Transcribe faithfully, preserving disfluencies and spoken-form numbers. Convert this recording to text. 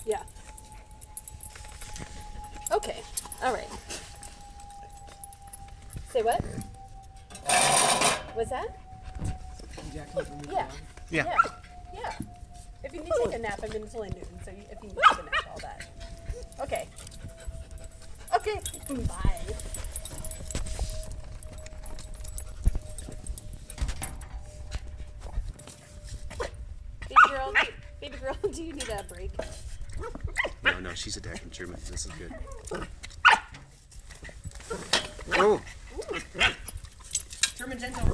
Yeah. Okay. All right. Say what? What's that? Yeah. Yeah. Yeah. Yeah. Yeah. If you need to take a nap, I'm in Tilly Newton, so you, if you need to take a nap, all that. Okay. Okay. Bye. Baby girl, baby girl, do you need a break? No, no, she's attacking Truman. This is good. Oh. Truman Gentle.